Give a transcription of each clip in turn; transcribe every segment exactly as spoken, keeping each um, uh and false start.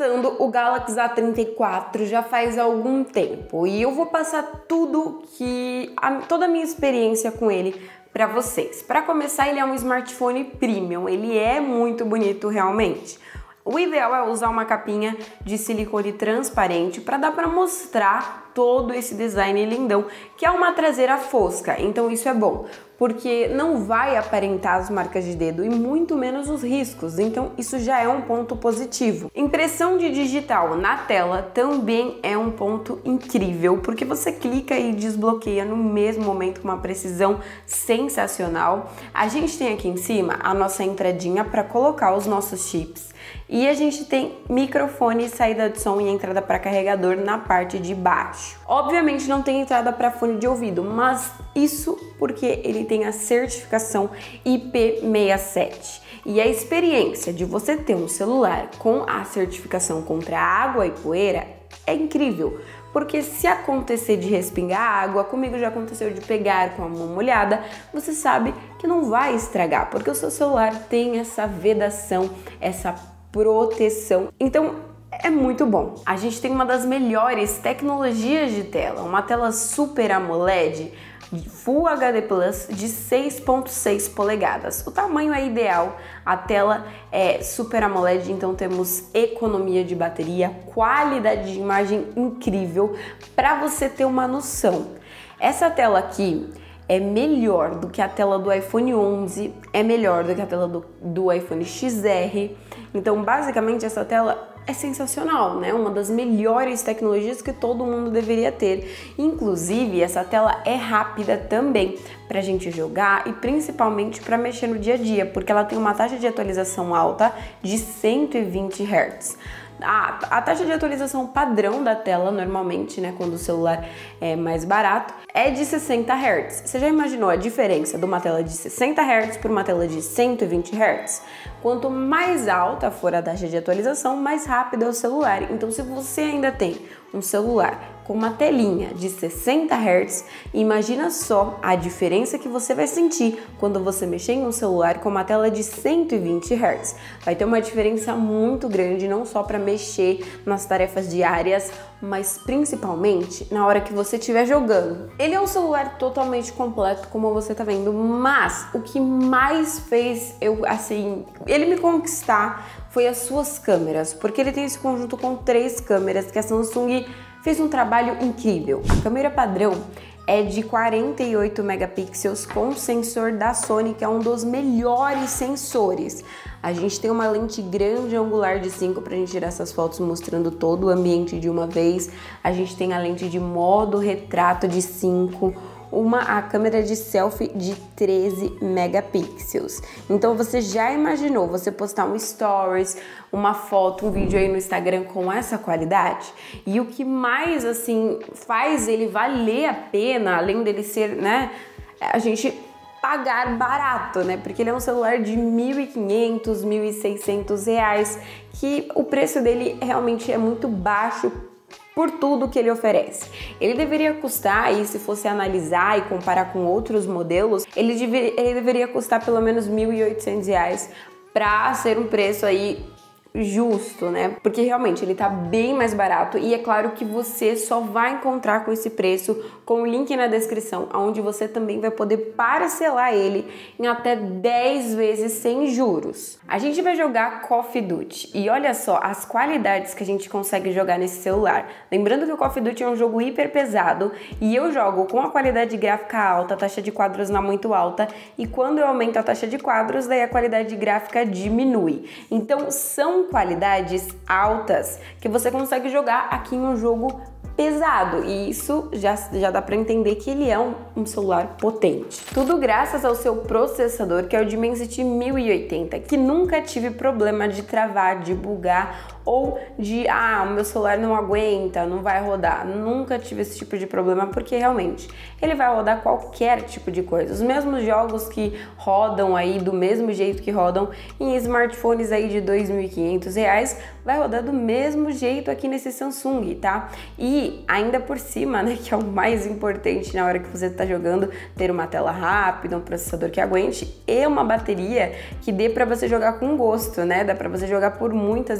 testando o Galaxy A trinta e quatro já faz algum tempo e eu vou passar tudo que a, toda a minha experiência com ele para vocês. Para começar, ele é um smartphone premium, ele é muito bonito realmente. O ideal é usar uma capinha de silicone transparente para dar para mostrar todo esse design lindão, que é uma traseira fosca, então isso é bom, porque não vai aparentar as marcas de dedo e muito menos os riscos, então isso já é um ponto positivo. Impressão de digital na tela também é um ponto incrível, porque você clica e desbloqueia no mesmo momento com uma precisão sensacional. A gente tem aqui em cima a nossa entradinha para colocar os nossos chips e a gente tem microfone, saída de som e entrada para carregador na parte de baixo. Obviamente não tem entrada para fone de ouvido, mas isso porque ele tem a certificação I P sessenta e sete. E a experiência de você ter um celular com a certificação contra água e poeira é incrível. Porque se acontecer de respingar água, comigo já aconteceu de pegar com a mão molhada, você sabe que não vai estragar, porque o seu celular tem essa vedação, essa proteção. Então é muito bom. A gente tem uma das melhores tecnologias de tela, uma tela Super AMOLED Full H D Plus de seis ponto seis polegadas. O tamanho é ideal, a tela é Super AMOLED, então temos economia de bateria, qualidade de imagem incrível. Para você ter uma noção, essa tela aqui é melhor do que a tela do iPhone onze, é melhor do que a tela do, do iPhone X R. Então, basicamente, essa tela é sensacional, né? Uma das melhores tecnologias que todo mundo deveria ter. Inclusive, essa tela é rápida também pra gente jogar e principalmente para mexer no dia a dia, porque ela tem uma taxa de atualização alta de cento e vinte hertz. A, a taxa de atualização padrão da tela, normalmente, né, quando o celular é mais barato, é de sessenta hertz. Você já imaginou a diferença de uma tela de sessenta hertz para uma tela de cento e vinte hertz? Quanto mais alta for a taxa de atualização, mais rápido é o celular. Então, se você ainda tem um celular com uma telinha de sessenta hertz, imagina só a diferença que você vai sentir quando você mexer em um celular com uma tela de cento e vinte hertz. Vai ter uma diferença muito grande, não só para mexer nas tarefas diárias, mas principalmente na hora que você estiver jogando. Ele é um celular totalmente completo, como você tá vendo, mas o que mais fez eu, assim, ele me conquistar foi as suas câmeras, porque ele tem esse conjunto com três câmeras que a Samsung fez um trabalho incrível. A câmera padrão é de quarenta e oito megapixels com sensor da Sony, que é um dos melhores sensores. A gente tem uma lente grande angular de cinco para a gente tirar essas fotos mostrando todo o ambiente de uma vez. A gente tem a lente de modo retrato de cinco, uma a câmera de selfie de treze megapixels. Então você já imaginou você postar um stories, uma foto, um vídeo aí no Instagram com essa qualidade? E o que mais assim faz ele valer a pena, além dele ser, né, a gente pagar barato, né? Porque ele é um celular de mil e quinhentos, mil e seiscentos reais, que o preço dele realmente é muito baixo por tudo que ele oferece. Ele deveria custar, e se fosse analisar e comparar com outros modelos, ele, deve, ele deveria custar pelo menos mil e oitocentos reais para ser um preço aí justo, né? Porque realmente ele tá bem mais barato e é claro que você só vai encontrar com esse preço com o link na descrição, onde você também vai poder parcelar ele em até dez vezes sem juros. A gente vai jogar Call of Duty e olha só as qualidades que a gente consegue jogar nesse celular. Lembrando que o Call of Duty é um jogo hiper pesado e eu jogo com a qualidade gráfica alta, a taxa de quadros não muito alta, e quando eu aumento a taxa de quadros, daí a qualidade gráfica diminui. Então são qualidades altas que você consegue jogar aqui em um jogo pesado, e isso já, já dá para entender que ele é um, um celular potente. Tudo graças ao seu processador, que é o Dimensity mil e oitenta, que nunca tive problema de travar, de bugar ou de, ah, o meu celular não aguenta, não vai rodar. Nunca tive esse tipo de problema, porque realmente ele vai rodar qualquer tipo de coisa. Os mesmos jogos que rodam aí do mesmo jeito que rodam em smartphones aí de dois mil e quinhentos reais, vai rodar do mesmo jeito aqui nesse Samsung, tá? E ainda por cima, né, que é o mais importante na hora que você tá jogando, ter uma tela rápida, um processador que aguente e uma bateria que dê para você jogar com gosto, né? Dá para você jogar por muitas e muitas horas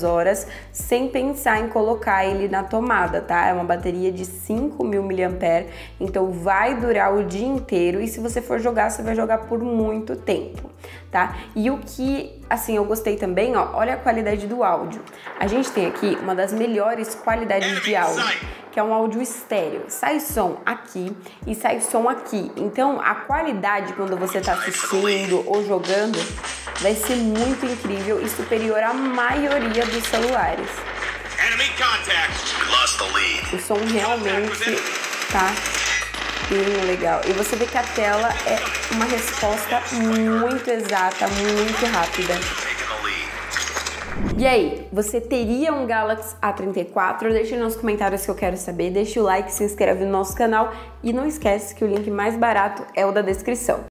horas sem pensar em colocar ele na tomada, tá? É uma bateria de cinco mil miliampères-hora, então vai durar o dia inteiro e se você for jogar, você vai jogar por muito tempo, tá? E o que, assim, eu gostei também, ó, olha a qualidade do áudio. A gente tem aqui uma das melhores qualidades de áudio, que é um áudio estéreo. Sai som aqui e sai som aqui. Então, a qualidade quando você tá assistindo ou jogando vai ser muito incrível e superior à maioria dos celulares. O som realmente tá bem legal. E você vê que a tela é uma resposta muito exata, muito rápida. E aí, você teria um Galaxy A trinta e quatro? Deixe nos comentários que eu quero saber. Deixe o like, se inscreve no nosso canal e não esquece que o link mais barato é o da descrição.